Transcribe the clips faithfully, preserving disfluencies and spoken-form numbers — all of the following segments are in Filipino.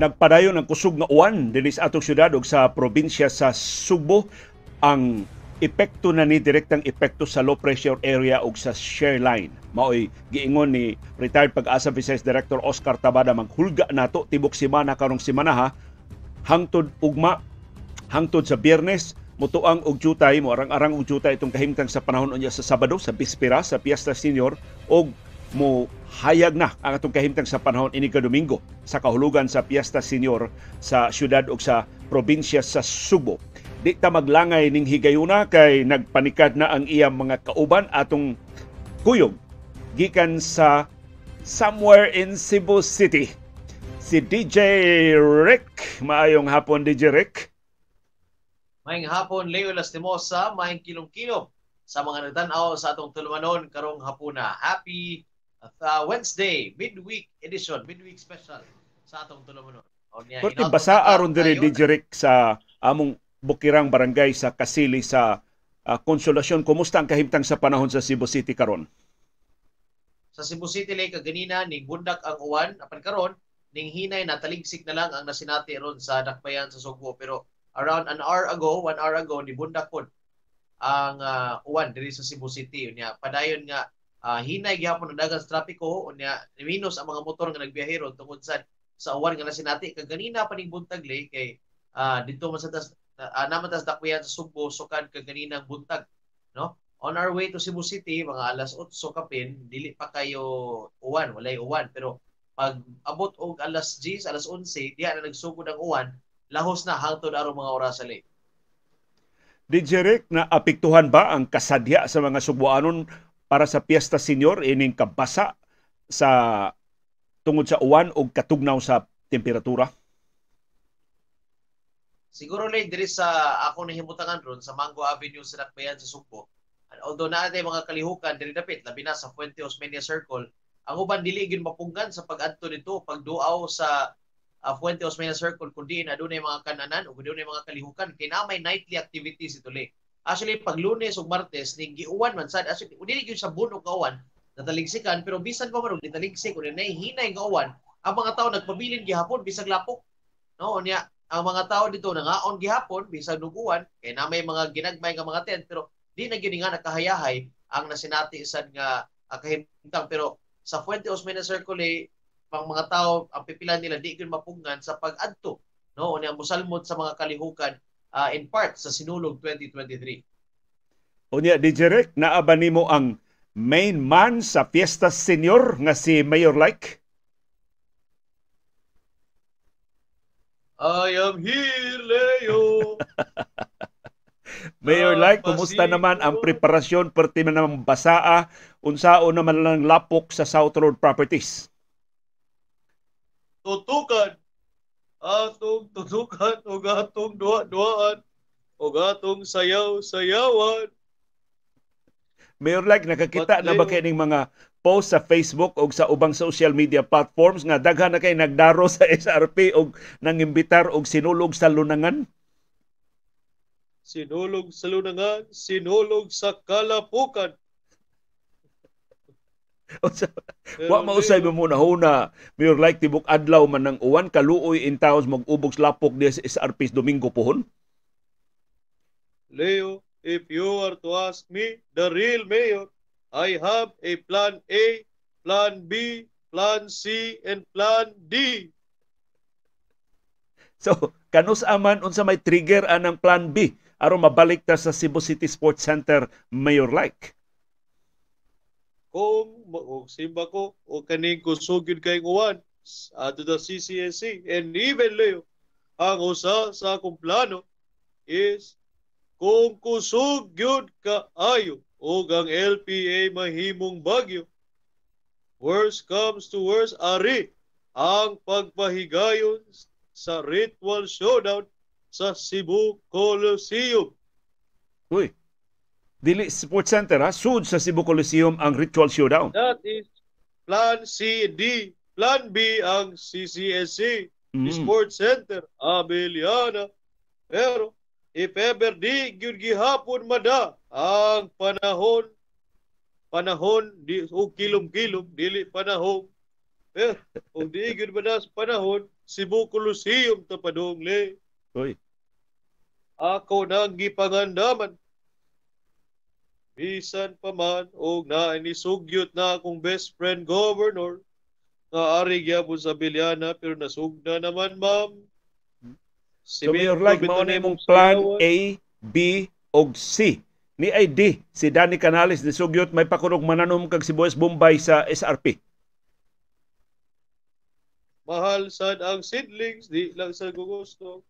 Nagpadayon ang kusog nga uwan dinhi sa atong syudad ug sa probinsya sa Cebu. Ang epekto na ni direktang epekto sa low pressure area ug sa share line. Mao'y giingon ni retired Pag-asa Vice Director Oscar Tabada, maghulga nato tibok semana karong semana ha, hangtod ugma, hangtod sa Biyernes, mutuang og jutay, mo arang-arang og jutay itong kahimtang sa panahon unya sa Sabado, sa bispera, sa Fiesta Senior, og mo hayag na ang atong kahimtang sa panahon ini ka Domingo sa kahulugan sa Fiesta Senior sa syudad ug sa probinsya sa Cebu. Di ta maglangay ning higayuna kay nagpanikad na ang iyang mga kauban atong kuyog gikan sa somewhere in Cebu City. Si D J Rick, maayong hapon D J Rick. Maayong hapon Leo Lastimosa, maayong Kilumkilom sa mga nagtan-aw sa atong tulumanon karong hapuna. Happy uh, Wednesday, midweek edition, midweek special sa atong tulumanon. Korte basa aron diri D J Rick sa among Bukirang Barangay sa Kasili sa uh, Konsolasyon. Kumusta ang kahimtang sa panahon sa Cebu City karon? Sa Cebu City lay kaganina ning bundak ang uwan, apan karon ning hinay na taligsik na lang ang nasinati ron sa dakbayan sa Cebu, pero around an hour ago, one hour ago ni bundak pod ang uh, uwan diri sa Cebu City. Unya padayon nga uh, hinay gihapon ang daghang trapiko, unya minus ang mga motor nga nagbiyahero tungod sa sa uwan nga nasinati kaganina pa ning buntag lay kay uh, dito man sa uh, naman tas dakbayan sa Cebu sukad kaganinang buntag, no? On our way to Cebu City, mga alas otso kapin, dili pa kayo uwan, walay uwan. Pero pag abot og alas diyes, alas onse, diha na nagsugod ang uwan, lahos na hangtod arong mga oras sa late. D J Rick, na apektuhan ba ang kasadya sa mga Cebuanon para sa Fiesta Senior ining kabasa sa tungod sa uwan o katugnaw sa temperatura? Siguro lang diri sa ako nahimutangan ron sa Mango Avenue sa Dakbayan sa Cebu. Although naatay mga kalihukan diri dapit labi na sa Fuente Osmeña Circle, ang uban dili gyud mapunggan sa pag-adto nito pagduaw sa uh, Fuente Osmeña Circle kundi na adunay mga kananan o adunay mga kalihukan kay na may nightly activities ito li. Actually pag Lunes ug Martes ning giuwan man sad, actually dili gyud sa bunog nga uwan nataligsikan, pero bisan pa man og nitaligsik ug nay hinay nga uwan, ang mga tawo nagpabilin gihapon bisag lapok, no? Unya ang mga tao dito nangaon gihapon bisag nuguan kay na may mga ginagmay nga mga tent, pero di na gyud nga nakahayahay ang nasinati sad nga uh, kahimtang. Pero sa Fuente Osmeña Circle eh, pang mga tao ang pipilan nila di gyud mapungan sa pag-adto, no? Unya mosalmod sa mga kalihukan uh, in part sa Sinulog twenty twenty-three. Unya D J Rick, naa ba nimo ang main man sa Fiesta Senior nga si Mayor Like? I am here, Leo. Mayor Like, kumusta naman ang preparasyon perti man ng basaa, unsao naman lang lapok sa South Road Properties? Tutukan, atong tutukan, o atong duwa-duwaan, o atong sayaw-sayawan. Mayor Like, nakakita na ba kayo ng mga post sa Facebook o sa ubang social media platforms nga daghan na kayo nagdaro sa S R P o nangimbitar og sinulog sa lunangan? Sinulog sa lunangan, sinulog sa kalapukan. Wa mausay mo muna huna, Mayor Like, tibok adlaw man ng uwan, kaluoy in taos mag-ubog lapok di sa S R P Domingo pohon? Leo, if you are to ask me, the real mayor, I have a plan A, plan B, plan C, and plan D. So, kanus aman unsa may trigger anang plan B aron mabalik ta sa Cebu City Sports Center, Mayor Like? Kung simba ko o kaning kusugid kay uwan ato the C C S C and even Leo, ang usa sa akong plano is kung kusog gyud kaayo o ang L P A mahimong bagyo, worst comes to worst, ari ang pagpahigayon sa ritual showdown sa Cebu Coliseum. Uy, dili Sports Center ha? Sud sa Cebu Coliseum ang ritual showdown. That is plan C and D. Plan B ang C C S C, mm. Sports Center, Abeliana. Pero if ever di gyud gihapon mada ang panahon panahon di o kilom-kilom dili panahon, eh, o di gyud mada sa panahon Cebu Coliseum tapadong le. Uy. Ako nang gipangandaman. Bisan pa man og na inisugyot na akong best friend governor nga ari gyapon sa Bilyana pero nasugna naman ma'am. So Mayor like mao na imong plan A, B ug C. Ni I D si Danny Canales ni sugyot may pakunog mananom kag Sibuyas Bombay sa S R P. Mahal sad ang seedlings, di lang sa gusto.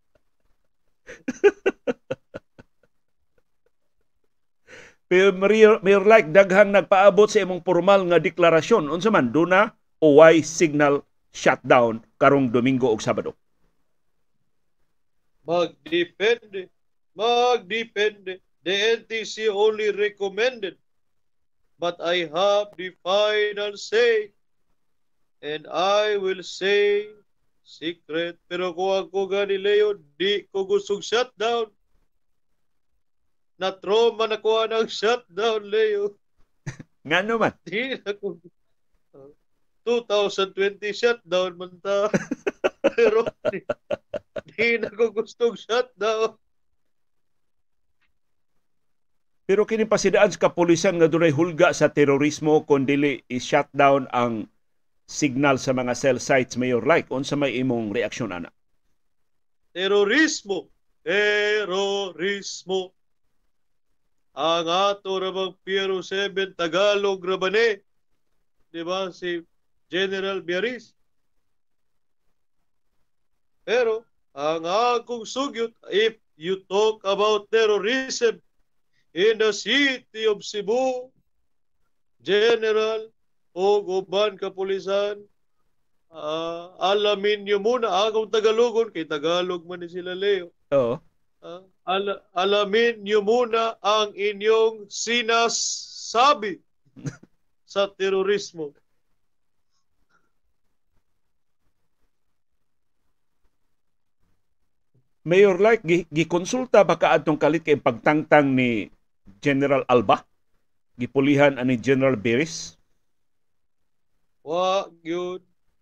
Pero Mayor, Mayor like daghang nagpaabot sa imong formal nga deklarasyon unsa man duna o why signal shutdown karong Domingo ug Sabado. Magdepende, magdepende. The N T C only recommended, but I have the final say. And I will say secret. Pero kung ako gani, Leo, di ko gustong shutdown. Na-trauma na ko ng shutdown, Leo. Nga naman. Di na ko. twenty twenty shutdown man ta. Pero di, di na ko gustong shutdown. Pero kini pasidaan sa kapulisan nga dunay hulga sa terorismo kung dili i-shutdown ang signal sa mga cell sites, Mayor like. Unsa may imong reaksyon ana? Terorismo. Terorismo. Ang ato rabang Piero seven Tagalog rabane. Di ba si General Biaris? Pero ang akong sugyot, if you talk about terrorism in the city of Cebu, General o uban kapulisan, uh, alamin nyo muna, akong Tagalogon, kay Tagalog man ni sila Leo. Oo. Uh, al- alamin nyo muna ang inyong sinasabi sa terorismo. Mayor like, gikonsulta ba ka atong kalit kay pagtangtang ni General Alba? Gipulihan ani General Beris? Wa, yun.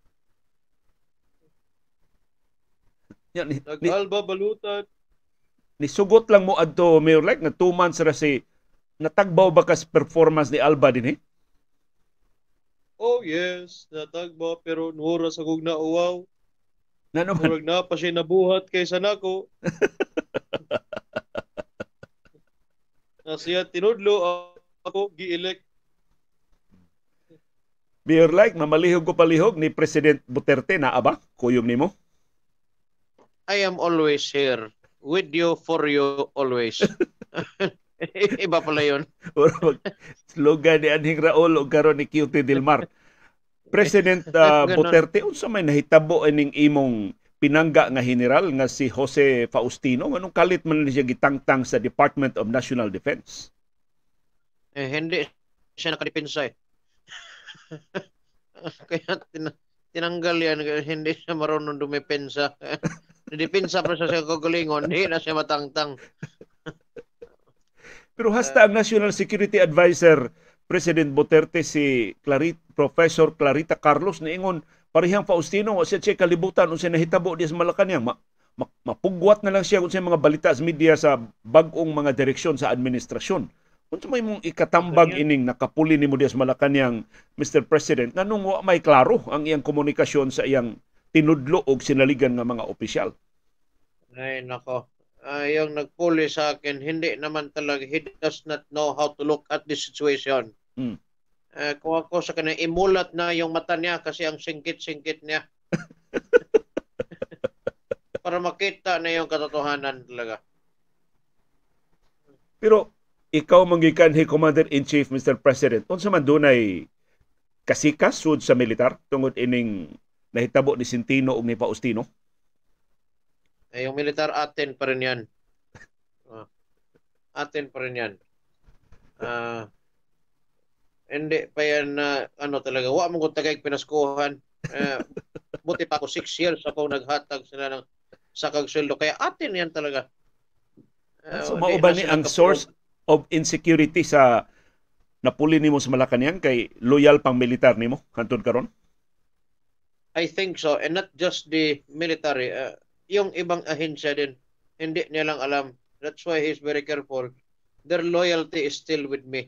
Yan, ni, Nag-alba balutan. Nisugot lang mo adto, Mayor like, nga two months ra si natagbaw ba kas performance ni Alba din eh? Oh yes, natagba pero nura sa kog nauwaw. Na naman. Murag na pa siya nabuhat kaysa nako. Na siya tinudlo ako gi-elect. Mayor like, mamalihog ko palihog ni President Duterte na aba? Kuyog nimo? I am always here. With you, for you, always. Iba pala yun. Slogan ni Anhing Raul o karon ni Q T Dilmar. President uh, Duterte, unsa may nahitabo ining imong pinangga nga general nga si Jose Faustino? Anong kalit man siya gitangtang sa Department of National Defense? Eh, hindi siya nakadepensa eh. Kaya tin- tinanggal yan. Hindi siya marunong dumepensa. Depensa pa siya sa kagalingon. Hindi na siya matangtang. Pero hasta ang National Security Advisor President Duterte si Clarit, Professor Clarita Carlos niingon parehang Faustino o siya siya kalibutan o siya nahitabo diya sa Malacanang. Ma, ma, mapugwat na lang siya kung siya mga balita sa media sa bagong mga direksyon sa administrasyon. Kung may mong ikatambag ining nakapuli ni mo diya sa Malacanang, Mister President, nga nung may klaro ang iyang komunikasyon sa iyang tinudlo o sinaligan ng mga opisyal. Ay, nako. Uh, yung nagpuli sa akin, hindi naman talaga, he does not know how to look at the situation. Hmm. Uh, kung ako sa kanya, imulat na yung mata niya kasi ang singkit-singkit niya. Para makita na yung katotohanan talaga. Pero ikaw manggikan hi Commander-in-Chief, Mister President, unsa man dunay kasikas sud sa militar tungod ining nahitabo ni Centino ug ni Faustino? Eh, yung militar atin pa rin yan. Uh, atin pa rin yan. Uh, hindi pa yan na uh, ano talaga. Wa mong tagay pinaskuhan. Uh, buti pa ako six years ako naghatag sila ng sakag sweldo. Kaya atin yan talaga. Uh, so mauban ni ang source of insecurity sa napuli nimo sa Malacanang kay loyal pang militar nimo hantod karon? I think so, and not just the military. Uh, yung ibang ahensya din, hindi nilang alam. That's why he's very careful. Their loyalty is still with me.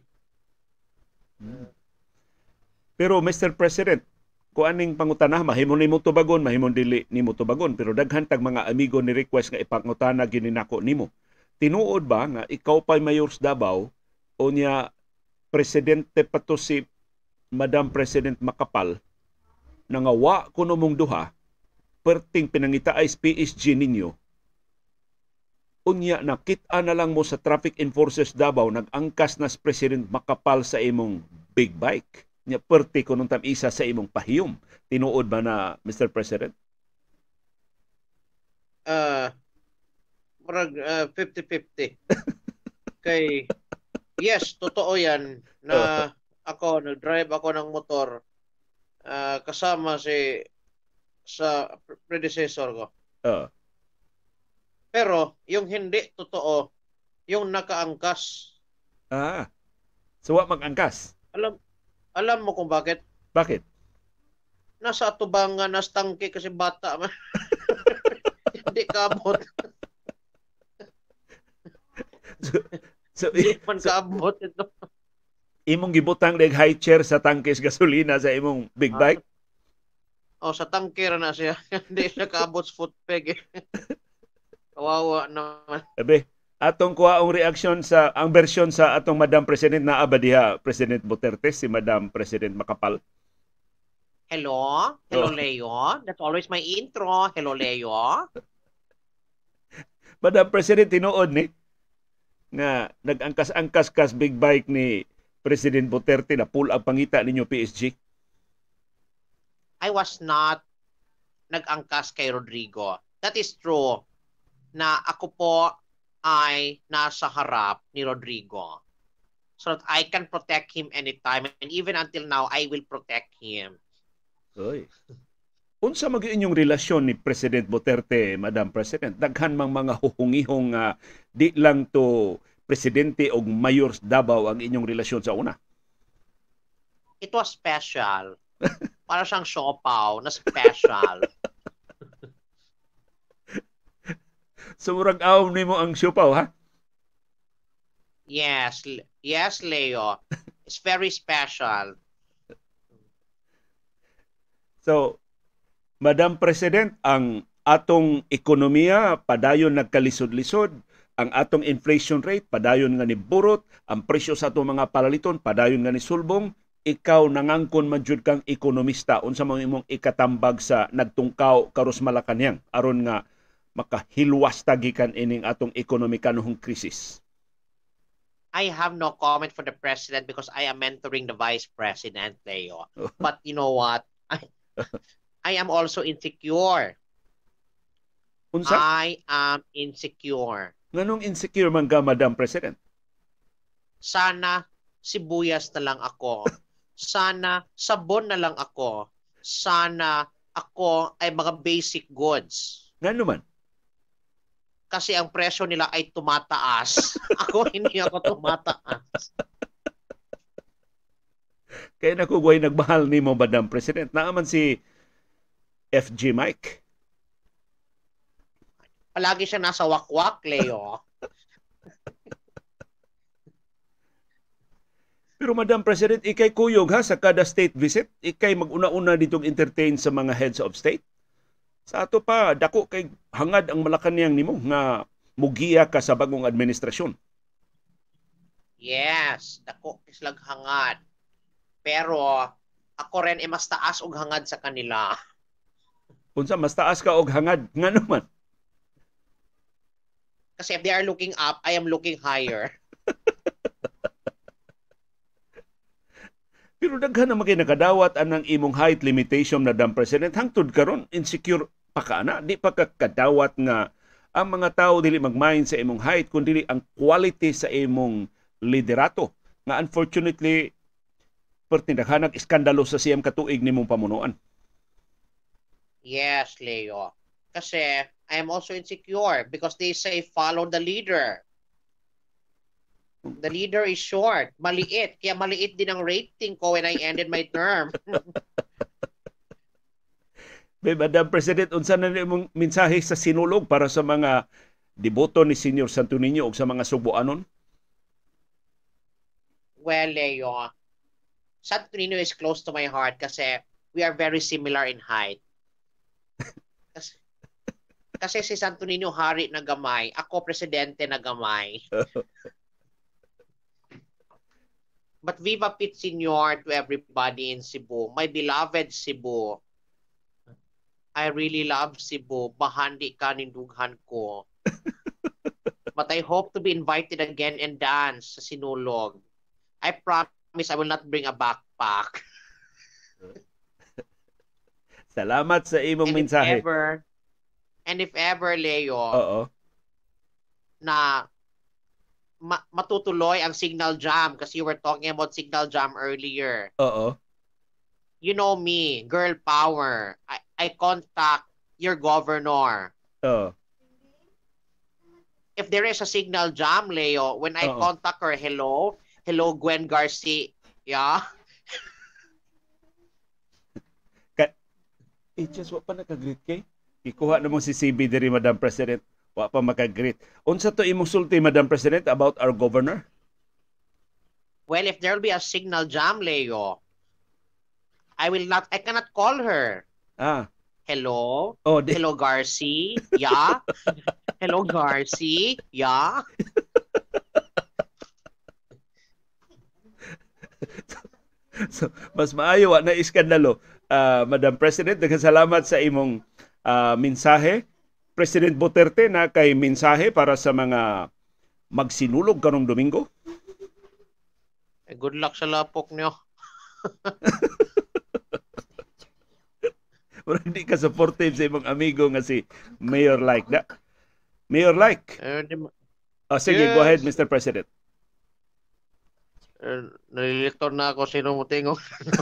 Pero Mister President, kung aning pangutana, mahimong nimo tubagon, mahimong dili nimo tubagon, pero daghan tag mga amigo ni request nga ipangutana gini nako nimo. Tinuod ba nga ikaw pa'y mayor sa Davao o niya presidente pa to si Madam President Makapal na nga wa kuno mong duha perting pinangita ay P S G ninyo unya nakita na lang mo sa traffic enforcers Davao nag-angkas na si President Makapal sa imong big bike nya perti kunong tam-isa sa imong pahiyom. Tinuod ba na Mister President? Uh, marag uh, fifty-fifty. Kay yes, totoo yan na ako nag-drive ako ng motor uh, kasama si sa predecessor ko. Uh. Pero yung hindi totoo, yung nakaangkas. Ah. So wa mag-angkas? Alam alam mo kung bakit? Bakit? Nasa atubangan, nas tangke kasi bata man. Hindi kabot. so, so, Hindi man so, kaabot ito. Imong gibutang deg high chair sa tangkes gasolina sa imong big bike? Ah, oh, sa tangke ra na siya. Hindi siya kaabot sa foot peg. Eh. Kawawa naman. Ebe, atong kuhaong reaksyon sa ang bersyon sa atong Madam President na aba diha President Duterte si Madam President Makapal. Hello? Hello, Oh. Leo? That's always my intro. Hello, Leo? Madam President tinuod ni nga nag-angkas-angkas kas big bike ni President Duterte na pull up pangita ninyo P S G. I was not nag-angkas kay Rodrigo. That is true na ako po ay nasa harap ni Rodrigo so that I can protect him anytime, and even until now, I will protect him. Oy. Unsa mag inyong relasyon ni President Duterte, Madam President? Daghan mang mga huhungihong uh, di lang to presidente o mayor sa Davao ang inyong relasyon sa una. It was special. Para siyang siopaw na special. So murag awom nimo ang siopaw, ha? Yes, L- yes, Leo. It's very special. So, Madam President, ang atong ekonomiya padayon nagkalisod-lisod, ang atong inflation rate padayon nga ni burot, ang presyo sa atong mga palaliton padayon nga ni sulbong. Ikaw nangangkon man jud kang ekonomista, unsa man imong ikatambag sa nagtungkaw karos Malacañang aron nga makahilwas tagikan ining atong ekonomikanong krisis? I have no comment for the president because I am mentoring the vice president, Leo. But you know what? I, I am also insecure. Unsa? I am insecure. Nganong insecure man ka, Madam President? Sana sibuyas na lang ako. Sana sabon na lang ako. Sana ako ay mga basic goods. Ngano man? Kasi ang presyo nila ay tumataas. Ako hindi ako tumataas. Kaya nakuguay nagmahal ni mo, Madam President. Naaman si F G Mike. Palagi siya nasa wakwak, Leo. Pero Madam President, ikay kuyog ha sa kada state visit. Ikay mag-una-una ditong entertain sa mga heads of state. Sa ato pa, dako kay hangad ang Malacañang nimo nga mugiya ka sa bagong administrasyon. Yes, dako kislag hangad. Pero ako rin ay mas taas og hangad sa kanila. Unsa mas taas ka og hangad ngano man? Kasi if they are looking up, I am looking higher. Pero daghan na magay nakadawat anang imong height limitation, Madam President. Hangtod karon insecure pa ka na. Di pa kakadawat nga ang mga tao dili magmain sa imong height kundi ang quality sa imong liderato. Nga unfortunately pertindaghanag iskandalo sa siyam katuig nimong pamunuan. Yes, Leo. Kasi I am also insecure because they say follow the leader. The leader is short, maliit. Kaya maliit din ang rating ko when I ended my term. May Madam President, unsa na nimong mensahe sa Sinulog para sa mga deboto ni Senior Santo Niño o sa mga Subuanon? Well, Leo, Santo Niño is close to my heart kasi we are very similar in height. Kasi, kasi si Santo Niño hari na gamay, ako presidente na gamay. But Viva Pit Senior to everybody in Cebu, my beloved Cebu. I really love Cebu. Bahandi ka nindughan ko. But I hope to be invited again and dance sa Sinulog. I promise I will not bring a backpack. Salamat sa imong And if mensahe. ever, and if ever, Leo, Oo. na ma- matutuloy ang signal jam kasi you were talking about signal jam earlier. Oo. You know me, girl power. I, I contact your governor. Oo. If there is a signal jam, Leo, when I Oo. contact her, hello, hello, Gwen Garcia. Yeah. Eh, just wa pa nakagreet kay. Ikuha na mo si C B diri, Madam President. Wa pa makagreet. Unsa to imong sulti, Madam President, about our governor? Well, if there will be a signal jam, Leo, I will not, I cannot call her. Ah. Hello? Oh, di- Hello, Garcia? Yeah? Hello, Garcia? Yeah? So, mas maayo wa na iskandalo. Uh, Madam President, nagkasalamat sa imong uh, mensahe. President Duterte na kay mensahe para sa mga magsinulog karong Domingo. Eh, good luck sa lapok niyo. Pero hindi ka supportive sa imong amigo nga si Mayor Like. Da? Mayor Like. Eh, di, Oh, sige, Yes. go ahead, Mister President. eh, nalilektor na ako sino mo tingog.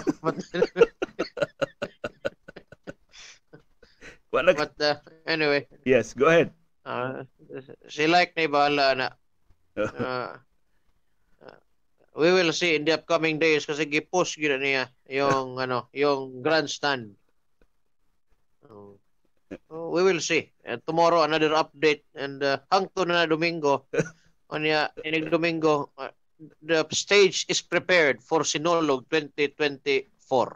Wala But uh, anyway, Yes, go ahead. uh, si Like na ibahala na. Uh, uh, we will see in the upcoming days kasi gipost gina niya yung ano, yung grandstand. Uh, we will see. And tomorrow another update and uh, hangtod na Domingo. Onya inig Domingo, uh, the stage is prepared for Sinulog twenty twenty-four.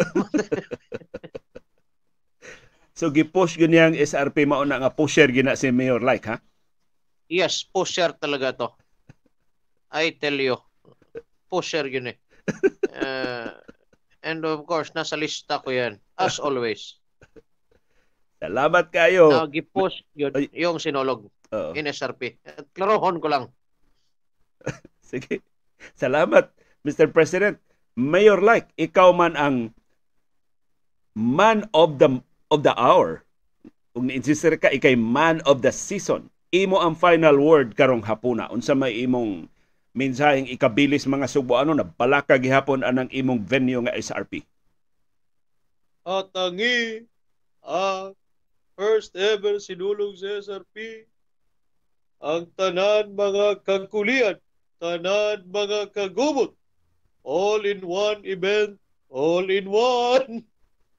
So, gipush yun yung S R P mao na nga pusher gina si Mayor Like, ha? Yes, pusher talaga to. I tell you. Pusher yun eh. Uh, and of course, nasa lista ko yan. As always. Salamat kayo. Now, gipush yun, Ay. yung Sinulog Oo. in S R P. At klarohon ko lang. Sige. Salamat, Mister President. Mayor Like, ikaw man ang man of the of the hour. Kung ni-insistir ka, ikay man of the season. Imo ang final word karong hapuna. Unsa may imong mensaheng ikabilis mga Subuano na balaka gihapon anang imong venue nga S R P. At tangi ang first ever sinulog sa S R P. Ang tanan mga kagkulian, tanan mga kagubot. All in one event, all in one.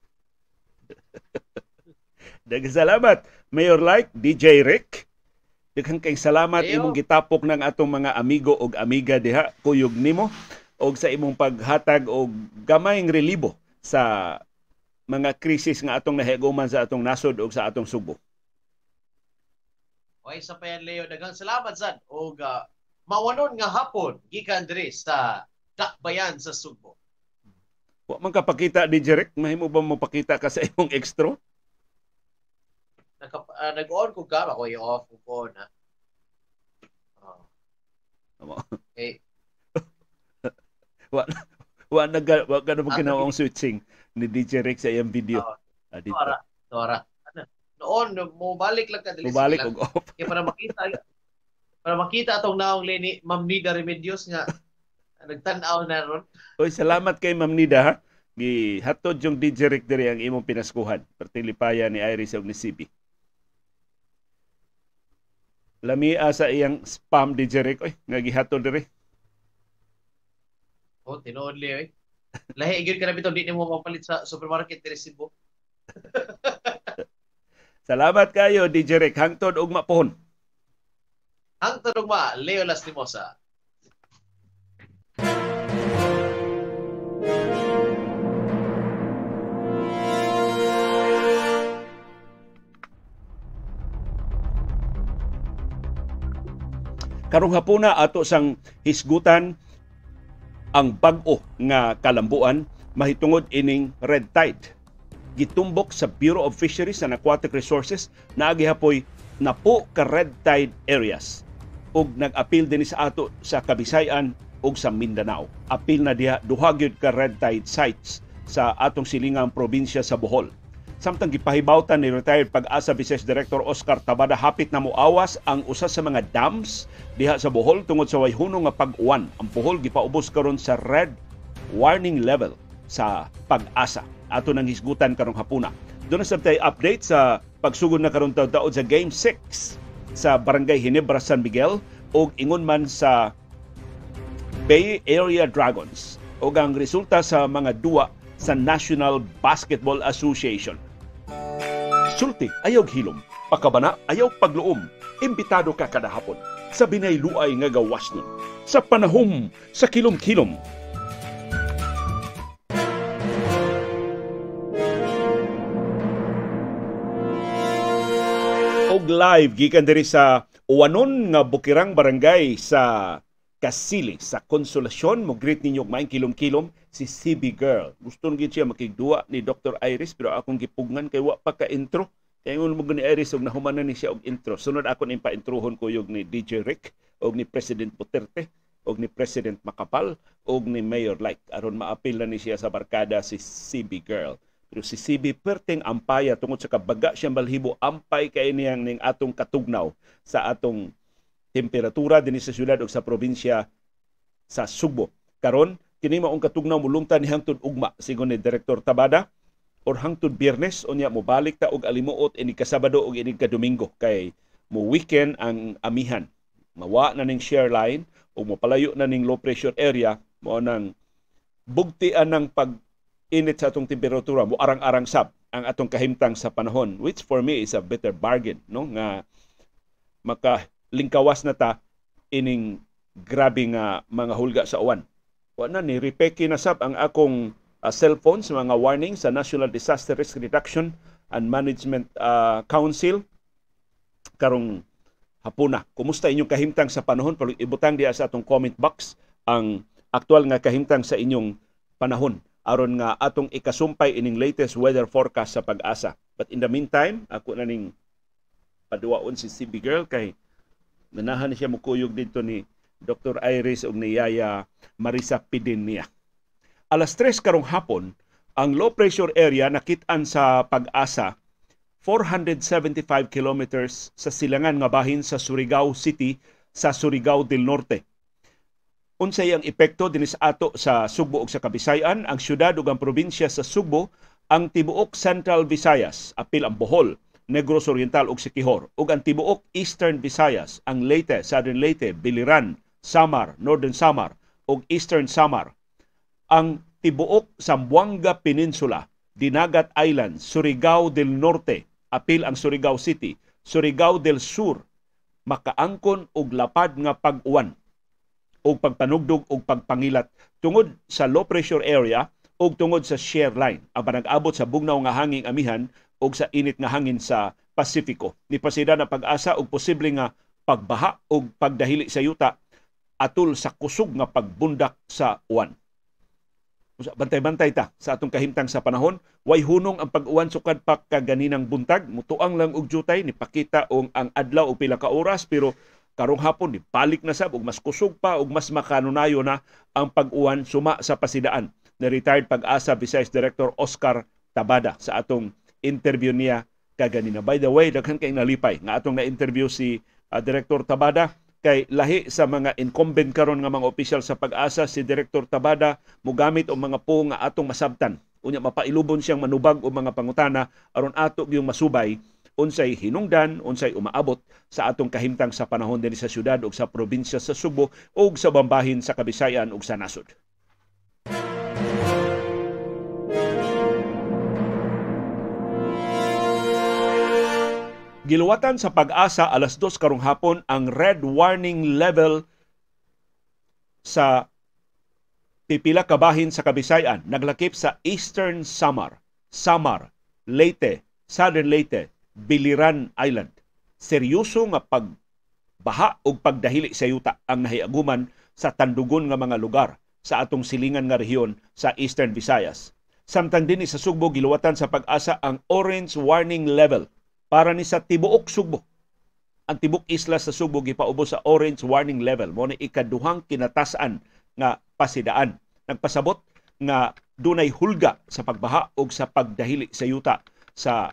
Daghang salamat, Mayor Like, D J Rick. Daghang kay salamat Ayo. imong gitapok ng atong mga amigo og amiga diha, kuyog nimo og sa imong paghatag og gamayng relibo sa mga krisis nga atong nahiguman sa atong nasod ug sa atong Subo. Okay, sa payan, Leo, daghang salamat sad og uh, mawanon nga hapon gikan diri sa Dakbayan sa Subo. Wa man ka pakita, D J Rick, mahimo ba mo pakita ka sa imong extra? Naka, uh, nag-on ko ka, ako i-off ko po na. Oh. Okay. wa wa naga wa ka na mo kinawang switching ni D J Rick sa iyang video. Oh. Ah, dito. Dora, Dora. Ano? Noon, mo balik lang ka dili Mubalik sa og off. Kaya para makita para makita atong naong lini Ma'am Nida Remedios nga nagtan-aw na ron. Oy, salamat kay Ma'am Nida, ha. Gihatod yung D J Rick diri ang imong pinaskuhan. Pertilipaya ni Iris ug ni C B. Lamia sa iyang spam, D J Rick, oy, nga gihatod diri. Oh, tinuod Leo. Eh. Lahi gyud ka na bitaw di nimo mapalit sa supermarket diri Cebu. Salamat kayo, D J Rick. Hangtod og mapuhon. Ang tanong ma, Leo Lastimosa. Karong hapuna ato sang hisgutan ang bag-o nga kalambuan mahitungod ining red tide. Gitumbok sa Bureau of Fisheries and Aquatic Resources na agihapoy napo ka red tide areas ug nag-apil din sa ato sa Kabisayan ug sa Mindanao. Apil na diha duha gyud ka red tide sites sa atong silingang probinsya sa Bohol. Samtang gipahibawtan ni retired Pag-asa Vice Director Oscar Tabada hapit na moawas ang usa sa mga dams diha sa Bohol tungod sa way hunong nga pag-uwan. Ang Bohol gipaubos karon sa red warning level sa Pag-asa. Ato nang hisgutan karong hapuna. Doon na sabtay update sa pagsugod na karong taud-taud sa Game six sa Barangay Ginebra, San Miguel ug ingon man sa Bay Area Dragons ug ang resulta sa mga duwa sa National Basketball Association. Sulti ayaw hilom, pakabana ayaw pagluom. Imbitado ka kada hapon sa binayluay nga gawas nun. Sa Panahom, sa Kilumkilom. Og live gikan diri sa uwanon nga bukirang barangay sa Kasili sa Konsolasyon. Mo greet ninyo maayong kilom-kilom si C B Girl. Gusto ngi siya makigduwa ni Doctor Iris pero akong gipugngan kay wa pa ka intro. Kay ngon mo ni Iris og nahumanan ni siya og intro. Sunod ako ning pa-introhon ko yung ni D J Rick og ni President Puterte og ni President Makapal og ni Mayor Like aron maapil na ni siya sa barkada si C B Girl. Pero si C B perteng ampaya tungod sa kabaga siyang balhibo ampay kay niyang ning atong katugnaw sa atong temperatura dinhi sa syudad ug sa probinsya sa Cebu. Karon kini maong katugnaw mulungtan ni hangtod ugma sigon ni Director Tabada or hangtod Biyernes unya mobalik ta og alimuot ini ka Sabado ug ini ka Domingo kay mo weekend ang amihan. Mawa na ning share line ug mopalayo na ning low pressure area mo nang bugtian ng pag-init sa atong temperatura mo arang-arang sab ang atong kahimtang sa panahon, which for me is a better bargain, no, nga maka lingkawas na ta ining grabe nga mga hulga sa uwan. Wa na ni repeki na sab ang akong uh, cellphone sa mga warning sa National Disaster Risk Reduction and Management uh, Council karong hapuna. Kumusta inyong kahimtang sa panahon? Pero ibutang diya sa atong comment box ang aktual nga kahimtang sa inyong panahon aron nga atong ikasumpay ining latest weather forecast sa Pag-asa. But in the meantime, ako na ning paduwaon si C B Girl kay ganahan siya mukuyog dito ni Doctor Iris ug ni Yaya Marisa Pidin niya. Alas tres karong hapon, ang low pressure area nakit-an sa Pag-asa four hundred seventy-five kilometers sa silangan nga bahin sa Surigao City sa Surigao del Norte. Unsay ang epekto dinhi sa ato sa Cebu ug sa Kabisayan, ang syudad ug ang probinsya sa Cebu, ang tibuok Central Visayas, apil ang Bohol, Negros Oriental ug Siquijor, ug ang tibuok Eastern Visayas, ang Leyte, Southern Leyte, Biliran, Samar, Northern Samar ug Eastern Samar, ang tibuok Zamboanga Peninsula, Dinagat Island, Surigao del Norte, apil ang Surigao City, Surigao del Sur, makaangkon og lapad nga pag-uwan ug pagpanugdog ug pagpangilat tungod sa low pressure area ug tungod sa shear line ang panag-abot sa bugnaw nga hangin amihan ug sa init nga hangin sa Pasifiko. Nipasida na Pag-asa og posible nga pagbaha ug pagdahili sa yuta atol sa kusog nga pagbundak sa uwan. Bantay-bantay ta sa atong kahimtang sa panahon. Way hunong ang pag-uwan sukad pa kaganinang buntag. Mutuang lang og jutay nipakita og ang adlaw og pila ka oras pero karong hapon ni balik na sab og mas kusog pa og mas makanunayo na ang pag-uwan suma sa pasidaan ni retired Pag-asa Vice Director Oscar Tabada sa atong interview niya kaganina. By the way, daghan kay nalipay nga atong na-interview si uh, Director Tabada kay lahi sa mga incumbent karon nga mga opisyal sa Pag-asa. Si Director Tabada mogamit og mga po nga atong masabtan. Unya mapailubon siyang manubag og mga pangutana aron ato gyung masubay unsay hinungdan, unsay umaabot sa atong kahimtang sa panahon dinhi sa syudad ug sa probinsya sa Cebu ug sa bambahin sa Kabisayan ug sa nasod. Giluwatan sa pag-asa alas dos karong hapon ang red warning level sa pipila ka bahin sa Kabisayan. Naglakip sa Eastern Samar, Samar, Leyte, Southern Leyte, Biliran Island. Seryoso nga pagbaha o pagdahili sa yuta ang nahiaguman sa tandugon nga mga lugar sa atong silingan nga rehiyon sa Eastern Visayas. Samtang dinhi sa Sugbo, giluwatan sa pag-asa ang orange warning level para ni sa tibuok Sugbo. Ang tibok isla sa Sugbo gipaubos sa orange warning level. Mo ni ikaduhang kinatasan nga pasidaan. Nagpasabot nga dunay hulga sa pagbaha o sa pagdahili sa yuta sa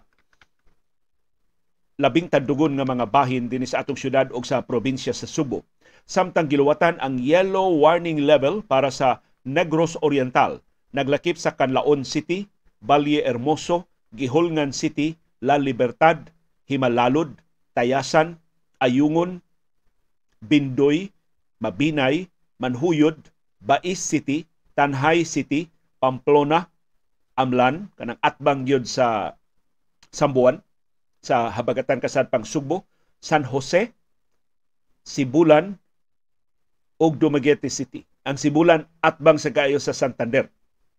labing tandugon nga mga bahin dinhi sa atong syudad o sa probinsya sa Subo. Samtang giluwatan ang yellow warning level para sa Negros Oriental. Naglakip sa Canlaon City, Valle Hermoso, Gihulngan City, La Libertad, Himalalod, Tayasan, Ayungon, Bindoy, Mabinay, Manhuyod, Bais City, Tanhay City, Pamplona, Amlan, kanang atbang yun sa Sambuan, sa habagatan kasad pang Sugbo, San Jose, Sibulan, ug Dumaguete City. Ang Sibulan atbang sa kaayo sa Santander.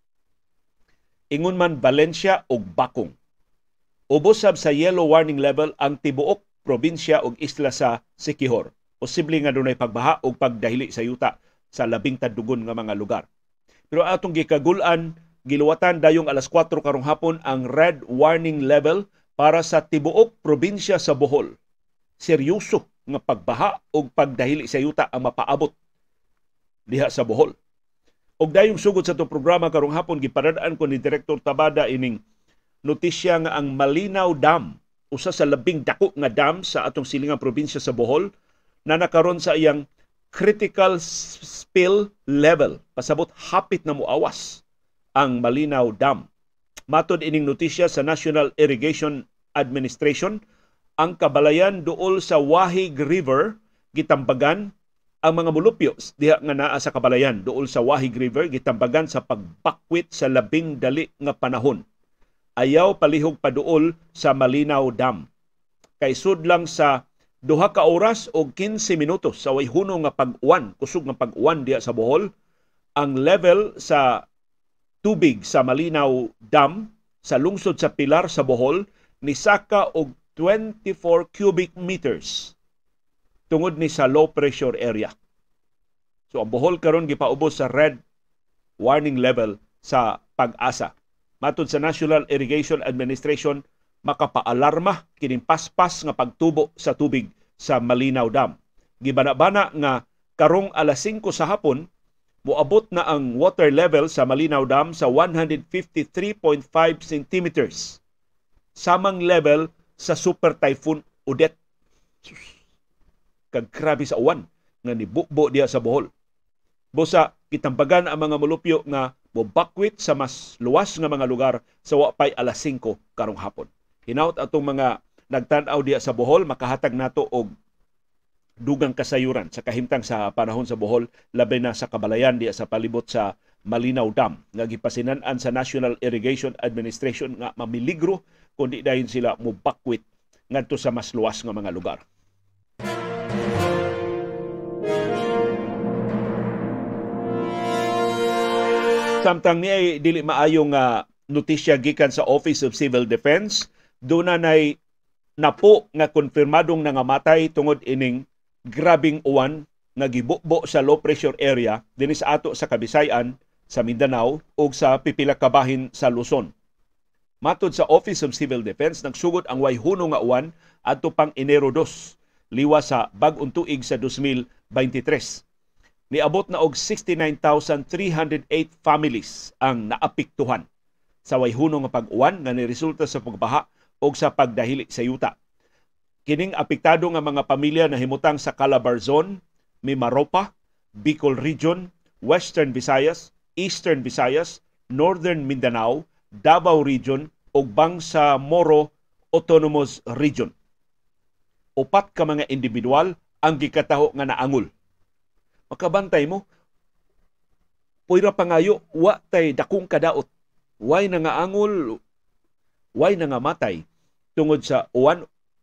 Ingon man Valencia ug Bakong. Ubos sab sa yellow warning level ang tibuok probinsya ug isla sa Siquijor. Posible nga dunay pagbaha ug pagdahili sa yuta sa labing tandugon nga mga lugar. Pero atong gikagul-an, giluwatan dayong alas kwatro karong hapon ang red warning level para sa tibuok probinsya sa Bohol. Seryoso nga pagbaha ug pagdahili sa yuta ang mapaabot diha sa Bohol. Og dayong sugod sa itong programa karong hapon, giparadaan ko ni Direktor Tabada ining notisya nga ang Malinaw Dam, usa sa labing dako nga dam sa atong silingang probinsya sa Bohol, na nakaron sa iyang critical spill level. Pasabot hapit na muawas ang Malinaw Dam. Matod ining notisya sa National Irrigation Administration, ang kabalayan duol sa Wahig River gitambagan. Ang mga mulupyo diha nga naa sa kabalayan duol sa Wahig River gitambagan sa pagbakwit sa labing dali nga panahon. Ayaw palihog pa duol sa Malinaw Dam. Kay sudlang sa duha ka oras o kinse minutos sa way huno nga pag-uwan, kusog nga pag-uwan diha sa Bohol, ang level sa tubig sa Malinaw Dam sa lungsod sa Pilar sa Bohol ni saka og twenty-four cubic meters tungod ni sa low pressure area. So ang Bohol karon gipaubos sa red warning level sa pag-asa. Matod sa National Irrigation Administration, makapaalarma kining paspas nga pagtubo sa tubig sa Malinaw Dam. Gibana-bana nga karong alas singko sa hapon, moabot na ang water level sa Malinaw Dam sa one hundred fifty-three point five centimeters. Samang level sa Super Typhoon Odette. Kag grabe sa uwan nga nibukbo diha sa Bohol. Busa kitambagan ang mga mulupyo nga mobakwit sa mas luwas nga mga lugar sa wapay alas singko karong hapon. Hinaut atong mga nagtan-aw diha sa Bohol, makahatag nato og dugang kasayuran sa kahimtang sa panahon sa Bohol, labi na sa kabalayan diha sa palibot sa Malinaw Dam nga gipasinan-an sa National Irrigation Administration nga mamiligro kundi dayon sila mobakwit ngadto sa mas luwas nga mga lugar. Samtang niya dili maayong uh, notisya gikan sa Office of Civil Defense, doon na nay napo nga konfirmadong nangamatay tungod ining grabing uwan nga gibukbo sa low pressure area dinhi sa ato sa Kabisayan, sa Mindanao ug sa pipila ka bahin sa Luzon. Matod sa Office of Civil Defense, nagsugod ang way huno nga uwan adto pang Enero dos, liwa sa bag-ong tuig sa two thousand twenty-three. Niabot na og sixty-nine thousand three hundred eight families ang naapektuhan sa way huno nga pag-uwan nga niresulta sa pagbaha o sa pagdahili sa yuta. Kining apektado nga mga pamilya na himutang sa Calabarzon, Mimaropa, Bicol Region, Western Visayas, Eastern Visayas, Northern Mindanao, Davao Region ug Bangsamoro Autonomous Region. Upat ka mga individual ang gikataho nga naangol. Makabantay mo, puira pangayo, wa tay dakong kadaot. Way na nga angol, way na nga matay tungod sa uwan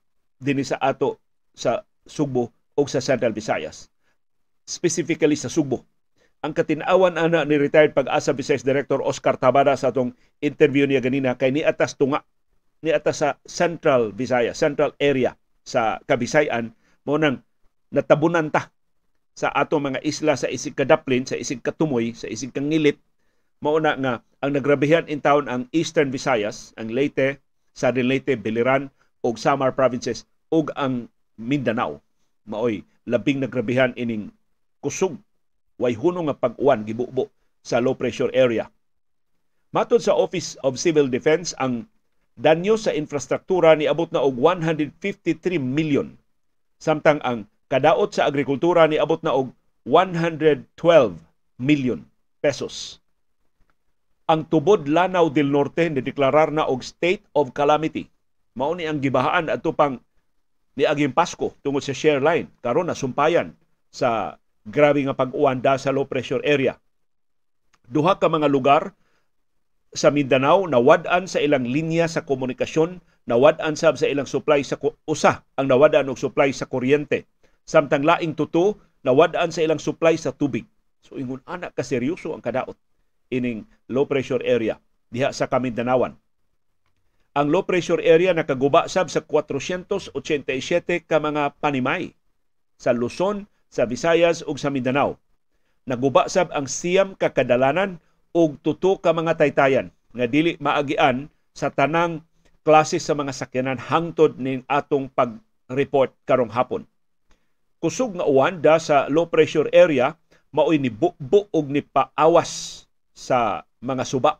dinhi sa ato sa Cebu o sa Central Visayas. Specifically sa Cebu. Ang katinawan ana ni retired Pag-asa Visayas Director Oscar Tabada sa atong interview niya ganina kay ni atas tunga ni atas sa Central Visayas, Central area sa Kabisayan mo nang natabunan ta sa ato mga isla sa isig kadaplin, sa isig katumoy, sa isig kangilit. Mao na nga ang nagrabihan in town ang Eastern Visayas, ang Leyte, Southern Leyte, Biliran ug Samar provinces ug ang Mindanao. Maoy labing nagrabihan ining kusog way huno nga pag-uwan gibubo sa low pressure area. Matod sa Office of Civil Defense, ang danyo sa infrastruktura ni abot na og one hundred fifty-three million, samtang ang kadaot sa agrikultura ni abot na og one hundred twelve million pesos. Ang tubod Lanao del Norte ni deklarar na og state of calamity. Mao ni ang gibahaan adto pang niaging Pasko tungod sa share line karon nasumpayan sa grabe nga pag-uwan da sa low pressure area. Duha ka mga lugar sa Mindanao nawad-an sa ilang linya sa komunikasyon, nawad-an sab sa ilang supply sa usa ang nawad-an og supply sa kuryente, samtang laing tuto nawad-an sa ilang supply sa tubig. So ingon ana ka seryoso ang kadaot ining low pressure area diha sa Kamindanawan. Ang low pressure area nakaguba sab sa four hundred eighty-seven ka mga panimay sa Luzon, sa Visayas ug sa Mindanao. Naguba sab ang siyam ka kadalanan ug tuto ka mga taytayan nga dili maagian sa tanang klase sa mga sakyanan hangtod ning atong pag-report karong hapon. Kusog nga uwan da sa low pressure area maoy ni bukbo ug ni paawas sa mga suba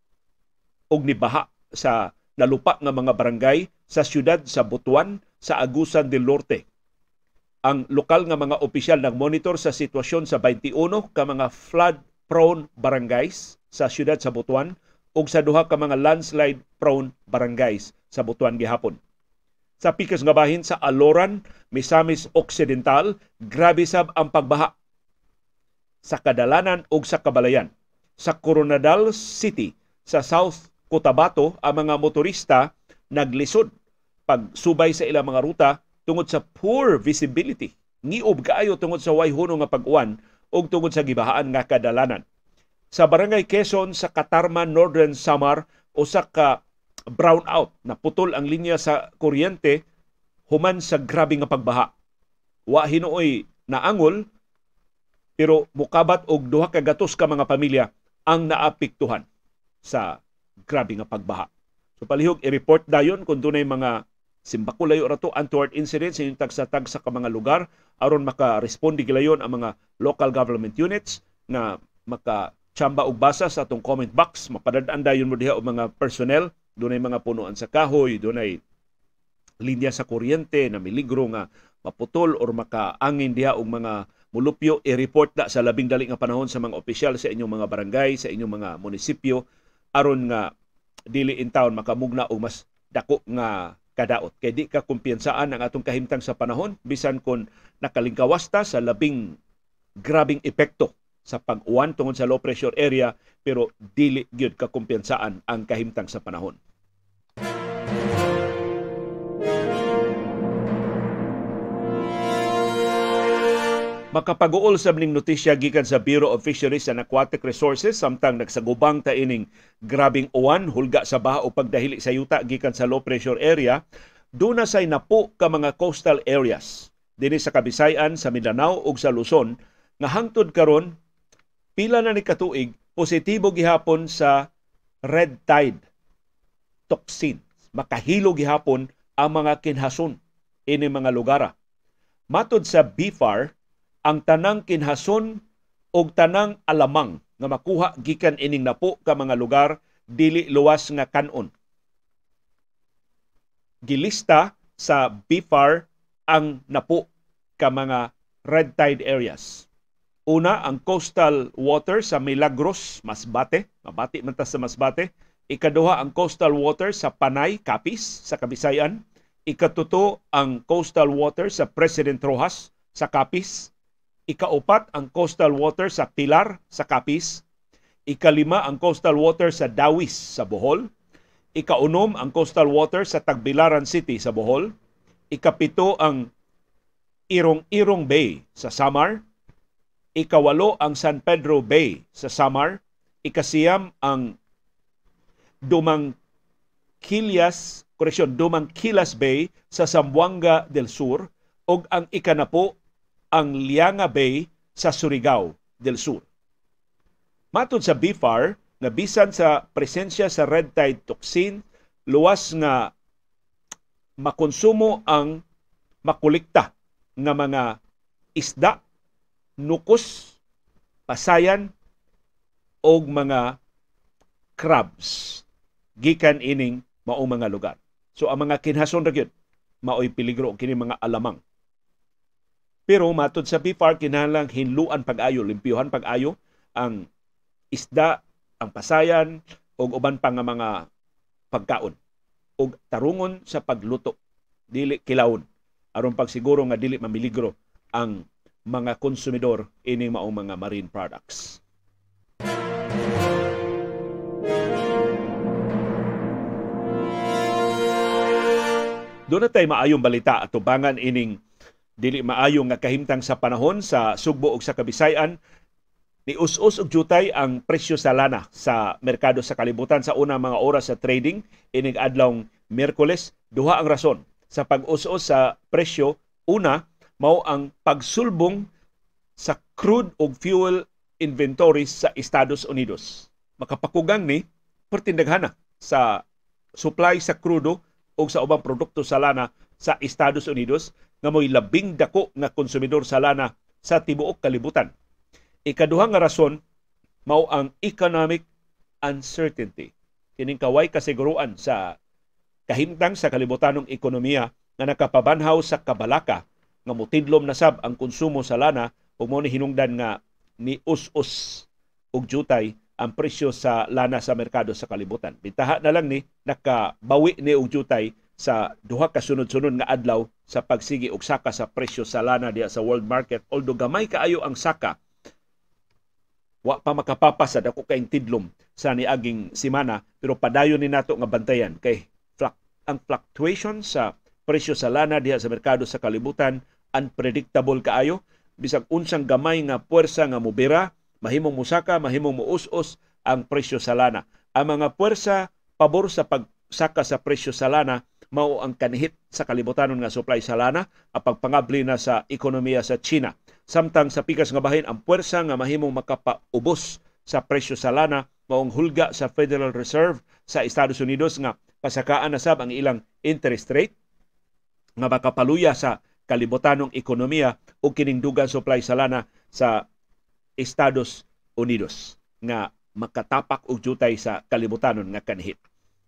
ug ni baha sa nalupa nga mga barangay sa siyudad sa Butuan, sa Agusan del Norte. Ang lokal nga mga opisyal nagmonitor sa sitwasyon sa twenty-one ka mga flood-prone barangays sa siyudad sa Butuan ug sa duha ka mga landslide-prone barangays sa Butuan gihapon. Sa pikas nga bahin sa Aloran, Misamis Occidental, grabe sab ang pagbaha sa kadalanan ug sa kabalayan. Sa Coronadal City, sa South Cotabato, ang mga motorista naglisod pagsubay sa ilang mga ruta tungod sa poor visibility. Ngiob kaayo tungod sa way huno nga pag-uwan ug tungod sa gibahaan nga kadalanan. Sa Barangay Quezon, sa Katarman, Northern Samar, usa ka brownout na putol ang linya sa kuryente human sa grabe nga pagbaha. Wa hinuoy naangol pero mukabat og duha ka gatos ka mga pamilya ang naapektuhan sa grabe nga pagbaha. So palihog i-report dayon kung dunay mga simbakulayo rato untoward incidents sa tagsa-tag sa mga lugar aron maka-responde gilayon ang mga local government units na maka-tsamba og basa sa atong comment box. Mapadadaan dayon mo diha og mga personnel, dunay mga punuan sa kahoy, dunay linya sa kuryente na miligro nga maputol or makaangin diha og mga mulupyo, i-report na sa labing dali nga panahon sa mga opisyal sa inyong mga barangay, sa inyong mga munisipyo aron nga dili in town makamugna og mas dako nga kadaot. Kay di ka kumpiyansaan ang atong kahimtang sa panahon bisan kon nakalingkawas ta sa labing grabing epekto sa pag-uwan tungod sa low pressure area pero dili gyud ka kumpiyansaan ang kahimtang sa panahon. Makapag-uol sa ning notisya gikan sa Bureau of Fisheries and Aquatic Resources samtang nagsagubang ta ining grabing uwan hulga sa baha o pagdahili sa yuta gikan sa low pressure area, duna say napo ka mga coastal areas dinhi sa Kabisayan, sa Mindanao ug sa Luzon nga hangtod karon pila na ni katuig positibo gihapon sa red tide toxin. Makahilo gihapon ang mga kinhason ini mga lugar. Matod sa B F A R, ang tanang kinhason og tanang alamang nga makuha gikan ining napo ka mga lugar dili luwas nga kanon. Gilista sa B F A R ang napo ka mga red tide areas. Una, ang coastal water sa Milagros, Masbate, mabati man ta sa Masbate. Ikaduha, ang coastal water sa Panay, Capiz, sa Kabisayan. Ikatuto, ang coastal water sa President Roxas, sa Capiz. Ikaupat, ang coastal water sa Pilar, sa Capiz. Ikalima, ang coastal water sa Dawis, sa Bohol. Ikaunom, ang coastal water sa Tagbilaran City, sa Bohol. Ikapito ang Irong-Irong Bay sa Samar. Ikawalo ang San Pedro Bay sa Samar. Ikasiyam ang Dumang Kilyas, koreksyon, Dumang Kilas Bay sa Zamboanga del Sur ug ang ikanapo ang Lianga Bay sa Surigao del Sur. Matod sa B F A R, nga bisan sa presensya sa red tide toxin, luwas nga makonsumo ang makolekta nga mga isda, nukos, pasayan o mga crabs gikan ining mao mga lugar. So ang mga kinhason ra gyud maoy peligro kini mga alamang. Pero matod sa B F A R kinahanglang hinluan pag-ayo, limpyuhan pag-ayo ang isda, ang pasayan ug uban pa nga mga pagkaon ug tarungon sa pagluto, dili kilawon aron pagsiguro nga dili mamiligro ang mga konsumidor ining maong mga marine products. Doon na tayo maayong balita at tubangan ining dili maayong nga kahimtang sa panahon sa Sugbo ug sa Kabisayan. Ni us-us og jutay ang presyo sa lana sa merkado sa kalibutan sa unang mga oras sa trading ining adlawng Miyerkules. Duha ang rason sa pag-us-us sa presyo. Una, mao ang pagsulbong sa crude ug fuel inventories sa Estados Unidos. Makapakugang ni pertindaghana sa supply sa crudo ug sa ubang produkto sa lana sa Estados Unidos nga mo'y labing dako nga konsumidor sa lana sa tibuok kalibutan. Ikaduhang nga rason mao ang economic uncertainty. Kining kaway kasiguruan sa kahimtang sa kalibutanong ekonomiya nga nakapabanhaw sa kabalaka nga mutidlom na sab ang konsumo sa lana ug mao ni hinungdan nga ni us-us og jutay ang presyo sa lana sa merkado sa kalibutan. Bitaha na lang ni nakabawi ni og jutay sa duha ka sunod-sunod nga adlaw sa pagsigi og saka sa presyo sa lana diha sa world market. Although gamay kaayo ang saka, wa pa makapapas sa dako kaing tidlom sa niaging semana, pero padayon ni nato nga bantayan kay ang fluctuation sa presyo sa lana diha sa merkado sa kalibutan unpredictable kaayo. Bisag unsang gamay nga puwersa nga mobira, mahimong musaka, mahimong muus-us ang presyo sa lana. Ang mga puwersa pabor sa pagsaka sa presyo sa lana mao ang kanhit sa kalibutanon nga supply sa lana, ang pagpangabli na sa ekonomiya sa China. Samtang sa pikas nga bahin, ang puwersa nga mahimong makapaubos sa presyo sa lana maong hulga sa Federal Reserve sa Estados Unidos nga pasakaan na sab ang ilang interest rate nga makapaluya sa kalibutanong ekonomiya o kining dugang supply sa lana sa Estados Unidos nga makatapak og jutay sa kalibutanon nga kanhit.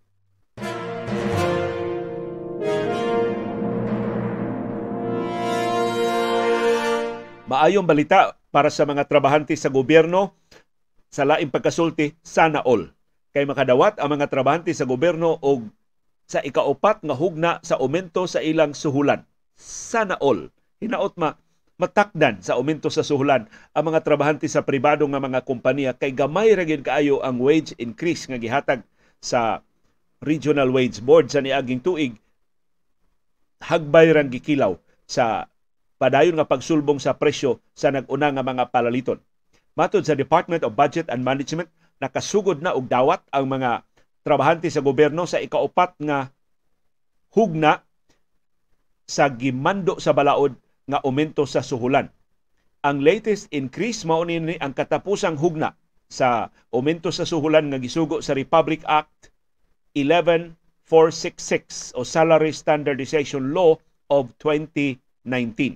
Maayong balita para sa mga trabahante sa gobyerno sa laing pagkasulti, sana all. Kay makadawat ang mga trabahante sa gobyerno og sa ikaupat nga hugna sa aumento sa ilang suhulan. Sana all. Hinaot ma matakdan sa aumento sa suhulan ang mga trabahante sa pribado nga mga kompanya kay gamay ra gyud kaayo ang wage increase nga gihatag sa Regional Wage Board sa niaging tuig. Hagbay rang gikilaw sa padayon nga pagsulbong sa presyo sa nag-una nga mga palaliton. Matod sa Department of Budget and Management, nakasugod na og dawat ang mga trabahante sa gobyerno sa ikaupat nga hugna sa gimando sa balaod nga aumento sa suhulan. Ang latest increase mao ni ang katapusang hugna sa aumento sa suhulan nga gisugo sa Republic Act eleven four sixty-six o Salary Standardization Law of twenty nineteen.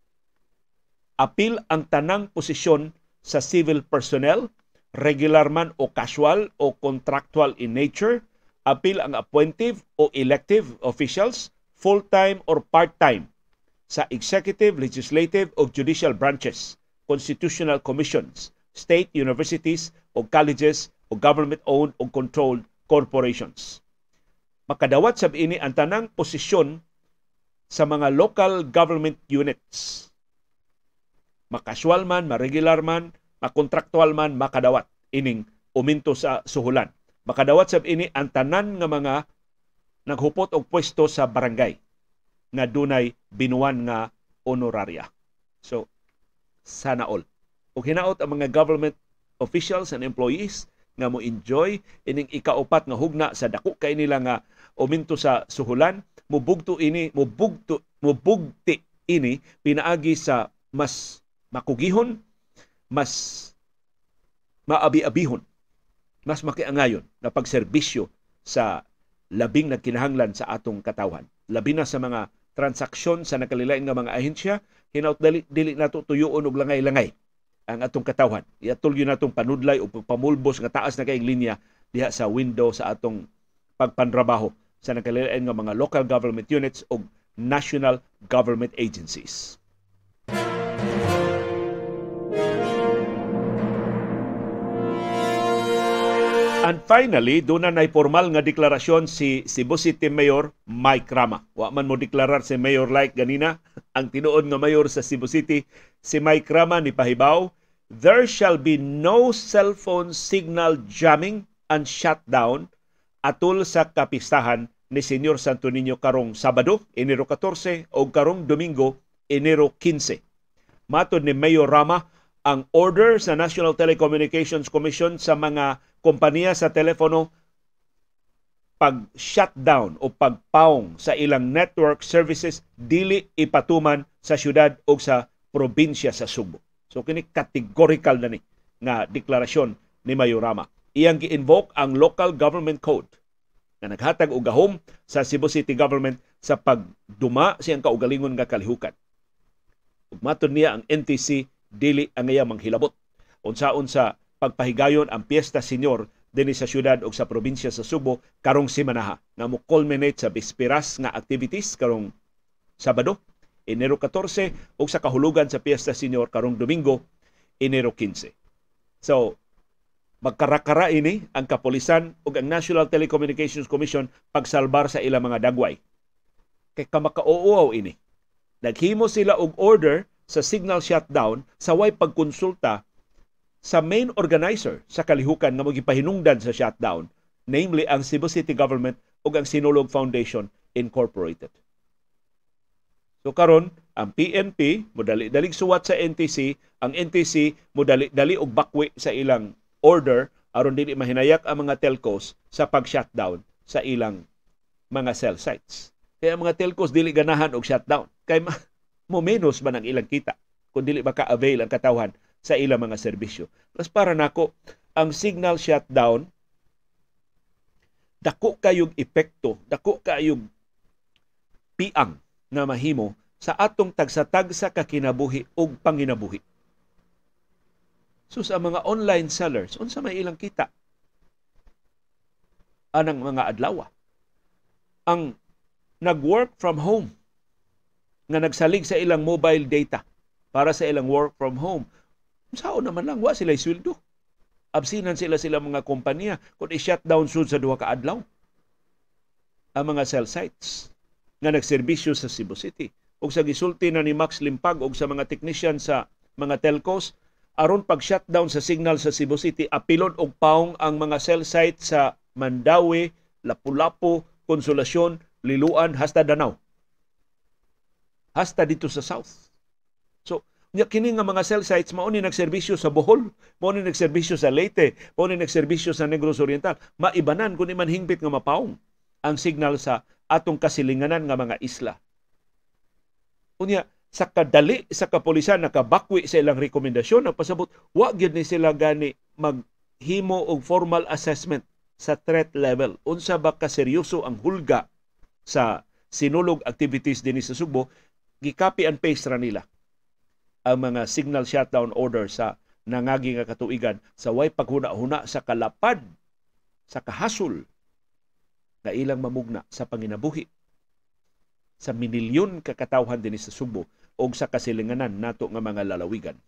Apil ang tanang posisyon sa civil personnel, regular man o casual o contractual in nature. Apil ang appointive o elective officials, full-time or part-time sa executive, legislative o judicial branches, constitutional commissions, state universities o colleges o government-owned o controlled corporations. Makadawat sab ini ang tanang posisyon sa mga local government units. Makasual man, maregular man, makontraktual man, makadawat ining uminto sa suhulan. Makadawat sab ini ang tanan nga mga naghupot og pwesto sa barangay. nga dunay binuwan nga honoraria. So, sana all. Ug hinaot ang mga government officials and employees nga mo enjoy ining ikaupat nga hugna sa dako kay nila nga uminto sa suhulan, mubugto ini, mubugto, mubugti ini pinaagi sa mas makugihon, mas maabi-abihon, mas makiangayon na pagserbisyo sa labing nagkinahanglan sa atong katawhan. Labi na sa mga transaksyon sa nakalilain nga mga ahensya, hinaut dili, dili nato tuyoon og langay-langay ang atong katawhan. Iatol yun natong panudlay o pagpamulbos nga taas na kayong linya diha sa window sa atong pagpanrabaho sa nakalilain nga mga local government units o national government agencies. And finally, doon na nay formal nga deklarasyon si Cebu City Mayor Mike Rama. Wa man mo deklarar si Mayor like ganina, ang tinuod nga mayor sa Cebu City, si Mike Rama ni pahibaw, there shall be no cell phone signal jamming and shutdown atol sa kapistahan ni Senyor Santo Niño karong Sabado, Enero fourteen o karong Domingo, Enero fifteen. Matod ni Mayor Rama, ang order sa National Telecommunications Commission sa mga kompanya sa telepono pag-shutdown o pagpaong sa ilang network services dili ipatuman sa syudad o sa probinsya sa Cebu. So kini categorical na ni nga deklarasyon ni Mayor Rama. Iyang gi-invoke ang Local Government Code na naghatag og gahom sa Cebu City Government sa pagduma siyang kaugalingon nga kalihukan. Ug matud niya ang N T C dili ang iya manghilabot unsaon sa pagpahigayon ang Piesta Senyor dinhi sa syudad o sa probinsya sa Cebu karong semanaha nga mo culminate sa bisperas nga activities karong Sabado, Enero fourteen ug sa kahulugan sa Piesta Senyor karong Domingo, Enero fifteen. So magkarakara ini ang kapulisan ug ang National Telecommunications Commission pagsalbar sa ilang mga dagway. Kay kamakauuaw ini. Naghimo sila og order sa signal shutdown sa way pagkonsulta sa main organizer sa kalihukan nga magipahinungdan sa shutdown, namely ang Cebu City Government ug ang Sinulog Foundation Incorporated. So karon ang P N P modali-dalig suwat sa N T C, ang N T C modali-dali og bakwi sa ilang order aron dili mahinayak ang mga telcos sa pag-shutdown sa ilang mga cell sites. Kaya ang mga telcos dili ganahan og shutdown kay ma- mo menos man ang ilang kita kung dili maka-avail ang katawhan sa ilang mga serbisyo. Plus para nako, ang signal shutdown dako kayog epekto, dako kayog piang na mahimo sa atong tagsa-tagsa ka kinabuhi ug panginabuhi. So sa mga online sellers, unsa may ilang kita? Anang mga adlaw. Ang nag-work from home nga nagsalig sa ilang mobile data para sa ilang work from home. Sao naman lang, wa sila sweldo. Absinan sila sila mga kompanya kung i-shutdown sud sa duha ka adlaw ang mga cell sites nga nagserbisyo sa Cebu City. Ug sa gisulti na ni Max Limpag ug sa mga technician sa mga telcos, aron pag-shutdown sa signal sa Cebu City, apilon og paong ang mga cell sites sa Mandawi, Lapu-Lapu, Consolacion, Liluan, hasta Danau. Hasta dito sa South. So, nya kini nga mga cell sites mao ni nagserbisyo sa Bohol, mao ni nagserbisyo sa Leyte, mao ni nagserbisyo sa Negros Oriental. Maibanan kun iman hingbit nga mapaong ang signal sa atong kasilinganan nga mga isla. Unya sa kadali sa kapulisan nakabakwi sa ilang rekomendasyon nagpasabot wa gyud ni sila gani maghimo og formal assessment sa threat level. Unsa ba ka seryoso ang hulga sa sinulog activities dinhi sa Cebu? Gi-copy and paste ra nila ang mga signal shutdown order sa nangagi nga katuigan sa way paghuna-huna sa kalapad, sa kahasol na ilang mamugna sa panginabuhi sa minilyon kakatawhan dinhi sa Cebu o sa kasilinganan nato nga mga lalawigan.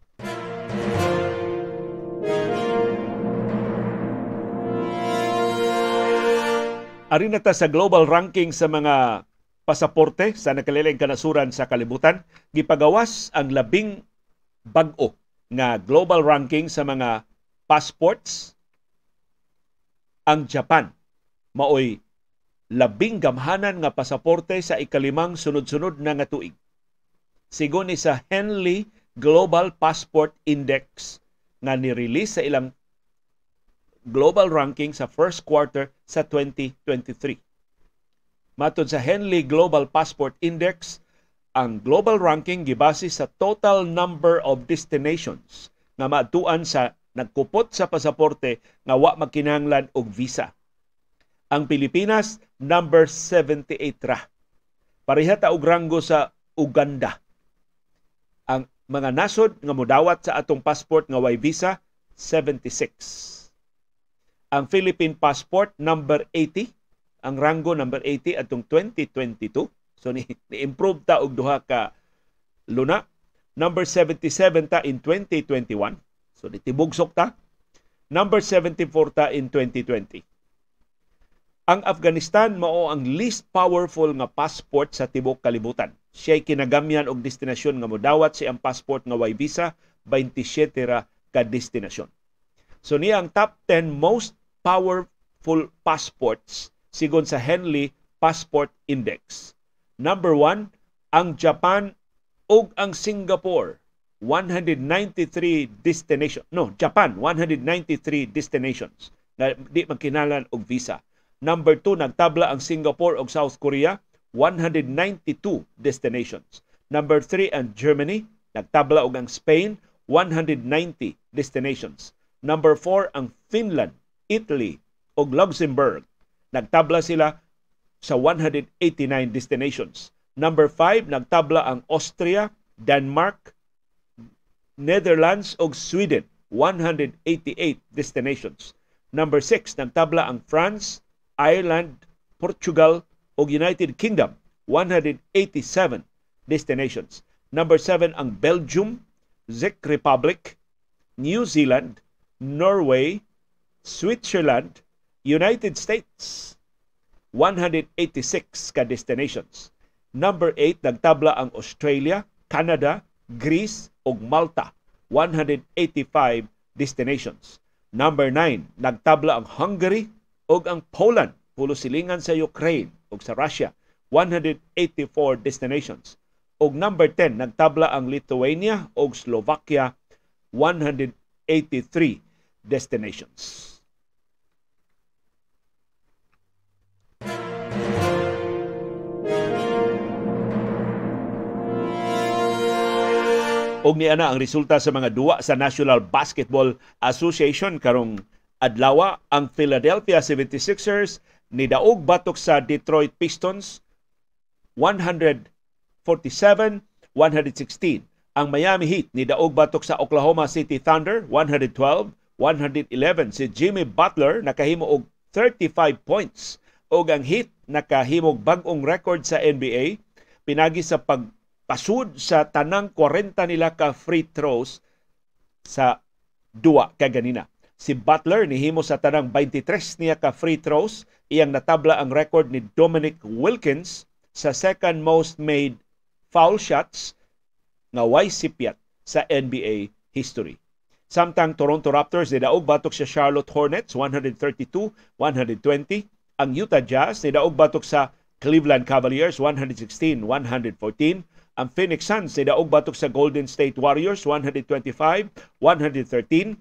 Ari na ta sa global ranking sa mga pasaporte sa nakalilaing kanasuran sa kalibutan. Gipagawas ang labing bag-o nga global ranking sa mga passports. Ang Japan maoy labing gamhanan nga pasaporte sa ikalimang sunod-sunod na nga tuig. Sigon ni sa Henley Global Passport Index nga ni-release sa ilang global ranking sa first quarter sa twenty twenty-three. Matod sa Henley Global Passport Index, ang global ranking gibase sa total number of destinations nga maatuan sa nagkupot sa pasaporte nga wa magkinahanglan og visa. Ang Pilipinas number seventy-eight ra. Pareha ta og ranggo sa Uganda. Ang mga nasod nga modawat sa atong passport nga way visa seventy-six. Ang Philippine passport number eighty, ang ranggo number eighty atong twenty twenty-two. So ni ni-improve ta og duha ka luna. Number seventy-seven ta in twenty twenty-one. So nitibugsok ta. Number seventy-four ta in twenty twenty. Ang Afghanistan mao ang least powerful nga passport sa tibuok kalibutan. Siya'y kinagamyan og destinasyon nga modawat si ang passport nga way visa twenty-seven ra ka destinasyon. So niya ang top ten most powerful passports sigon sa Henley Passport Index. Number one, ang Japan ug ang Singapore, one hundred ninety-three destination. No, Japan one hundred ninety-three destinations na di magkinalan og visa. Number two, nagtabla ang Singapore ug South Korea, one hundred ninety-two destinations. Number three, ang Germany, nagtabla og ang Spain, one hundred ninety destinations. Number four, ang Finland, Italy ug Luxembourg. Nagtabla sila sa one hundred eighty-nine destinations. Number five, nagtabla ang Austria, Denmark, Netherlands ug Sweden, one hundred eighty-eight destinations. Number six, nagtabla ang France, Ireland, Portugal ug United Kingdom, one hundred eighty-seven destinations. Number seven, ang Belgium, Czech Republic, New Zealand, Norway, Switzerland, United States, one hundred eighty-six ka destinations. Number eight, nagtabla ang Australia, Canada, Greece ug Malta, one hundred eighty-five destinations. Number nine, nagtabla ang Hungary ug ang Poland, pulo silingan sa Ukraine ug sa Russia, one hundred eighty-four destinations. Ug number ten, nagtabla ang Lithuania ug Slovakia, one hundred eighty-three destinations. Og niana ang resulta sa mga duwa sa National Basketball Association karong adlaw. Ang Philadelphia seventy-sixers nidaog batok sa Detroit Pistons one forty-seven one sixteen. Ang Miami Heat nidaog batok sa Oklahoma City Thunder one twelve one eleven. Si Jimmy Butler nakahimo og thirty-five points og ang Heat nakahimog bag-ong record sa N B A pinagi sa pagpasud sa tanang forty nila ka free throws sa duwa kaganina. Si Butler nihimo sa tanang twenty-three niya ka free throws, iyang natabla ang record ni Dominic Wilkins sa second most made foul shots nga way sipyat sa N B A history. Samtang Toronto Raptors nidaog batok sa Charlotte Hornets one thirty-two one twenty. Ang Utah Jazz nidaog batok sa Cleveland Cavaliers one sixteen one fourteen. Ang Phoenix Suns nidaog batok sa Golden State Warriors one twenty-five one thirteen.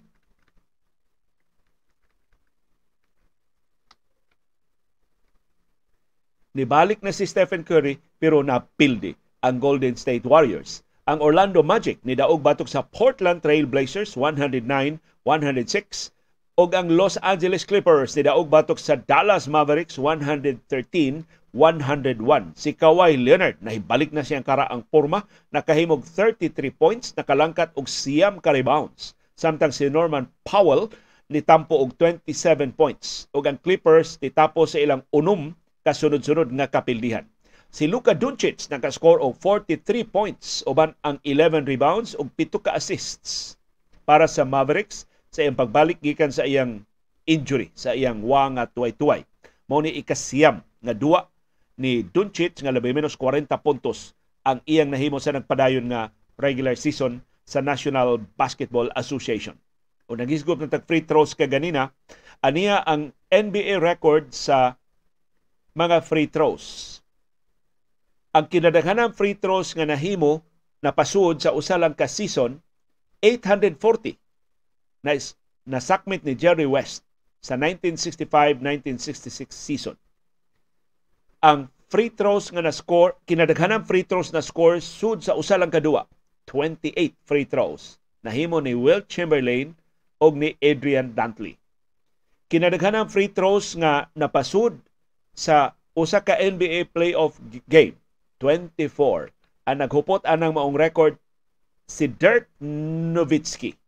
Nibalik na si Stephen Curry pero napildi ang Golden State Warriors. Ang Orlando Magic nidaog batok sa Portland Trail Blazers one oh nine one oh six ug ang Los Angeles Clippers nidaog batok sa Dallas Mavericks one thirteen one oh one. Si Kawhi Leonard nahibalik na siyang karaang porma, nakahimog thirty-three points, nakalangkat og siyam ka rebounds. Samtang si Norman Powell nitampo og twenty-seven points ug ang Clippers nitapo sa ilang unom kasunod-sunod nga kapildihan. Si Luka Doncic naka-score og forty-three points uban ang eleven rebounds ug pito ka assists para sa Mavericks sa iyang pagbalik gikan sa iyang injury, sa iyang wa nga tuway-tuway. Mao ni ikasiyam nga duwa ni Doncic nga labi menos forty puntos ang iyang nahimo sa nagpadayon nga regular season sa National Basketball Association. O nagisgop ng tag free throws kaganina, aniya ang N B A record sa mga free throws. Ang kinadaghanang free throws nga nahimo napasud sa usa lang ka season, eight hundred forty na nasakmit ni Jerry West sa nineteen sixty-five nineteen sixty-six season. Ang free throws nga na-score, kinadaghanang free throws na score sud sa usa lang kadua, twenty-eight free throws. Nahimo ni Wilt Chamberlain o ni Adrian Dantley. Kinadaghanang free throws nga napasud sa usa ka N B A playoff game, twenty-four. Ang naghupot anang maong record si Dirk Nowitzki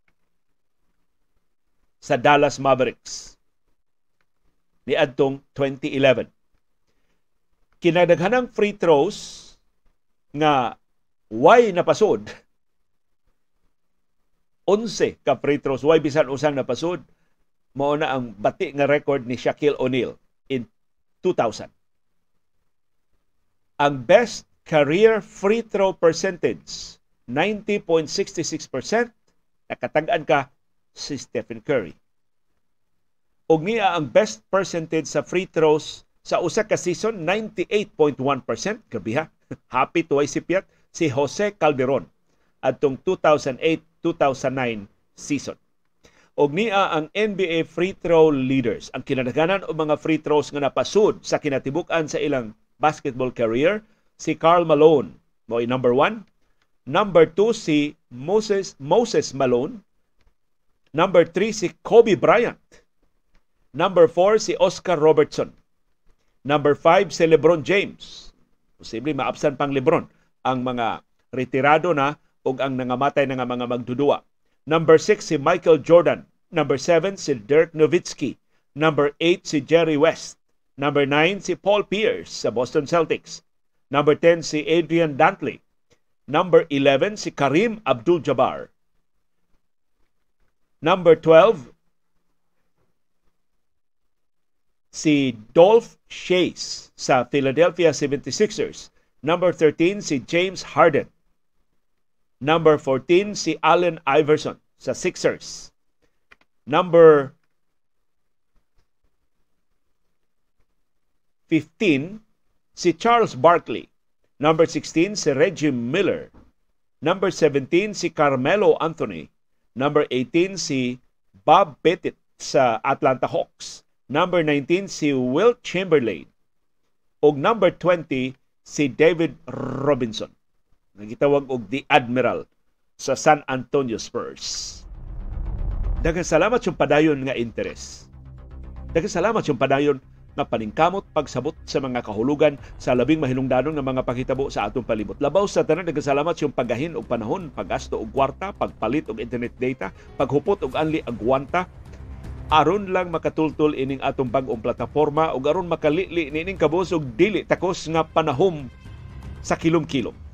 sa Dallas Mavericks ni adtong twenty eleven. Kinadaghanang free throws nga way napasod, eleven ka free throws, way bisan usang napasod, mao na ang bati nga record ni Shaquille O'Neal in two thousand. Ang best career free throw percentage, ninety point six six percent, nakatag-an ka si Stephen Curry. Og niya ang best percentage sa free throws sa usa ka season, ninety-eight point one percent. Grabe ha. Happy tuway sipyat si Jose Calderon adtong two thousand eight two thousand nine season. Og niya ang N B A free throw leaders. Ang kinadaghanan o mga free throws nga napasud sa kinatibuk-an sa ilang basketball career, si Karl Malone, mo'y number one. Number two, si Moses Moses Malone. Number three, si Kobe Bryant. Number four, si Oscar Robertson. Number five, si LeBron James. Posible maabsan pang LeBron ang mga retirado na o ang nangamatay na nga mga magdudua. Number six, si Michael Jordan. Number seven, si Dirk Nowitzki. Number eight, si Jerry West. Number nine, si Paul Pierce sa Boston Celtics. Number ten, si Adrian Dantley. Number eleven, si Kareem Abdul-Jabbar. Number twelve, si Dolph Schayes sa Philadelphia seventy-sixers. Number thirteen, si James Harden. Number fourteen, si Allen Iverson sa Sixers. Number fifteen, si Charles Barkley. Number sixteen, si Reggie Miller. Number seventeen, si Carmelo Anthony. Number eighteen, si Bob Pettit sa Atlanta Hawks. Number nineteen, si Wilt Chamberlain. Og number twenty, si David Robinson. Nagitawag og the Admiral sa San Antonio Spurs. Daghang salamat yung padayon nga interes. Daghang salamat yung padayon nga paningkamot pagsabot sa mga kahulugan sa labing mahinungdanon nga mga pakitabo sa atong palibot. Labaw sa tanan, daghang salamat yung paggahin og panahon, paggasto og kwarta, pagpalit og internet data, paghupot og anli agwanta, aron lang makatultol ining atong bag-ong plataporma ug aron makalili nining kabus og dili takos nga panahom sa kilumkilom.